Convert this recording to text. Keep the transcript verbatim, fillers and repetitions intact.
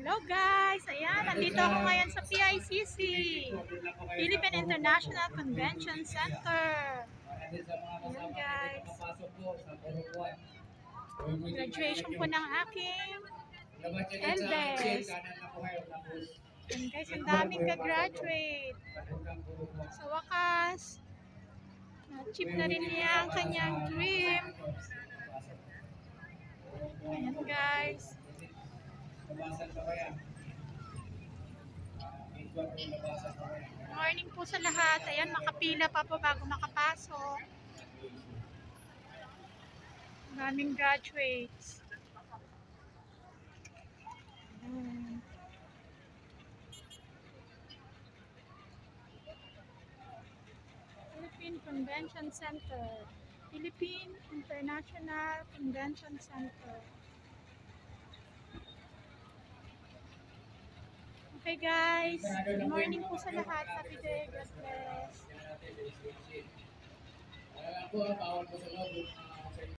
Hello guys! Ayan, nandito ako ngayon sa P I C C, Philippine International Convention Center. Ayan guys. Graduation po ng aking eldest. Ayan guys, ang daming ka-graduate. Sa wakas, na-achieve na rin niya ang kanyang dream. Ayan guys. Morning po sa lahat. Ayan, makapila pa po bago makapasok. Maraming graduates. Ayan. Philippine Convention Center. Philippine International Convention Center. Okay guys, good morning po sa lahat. Happy day, God bless.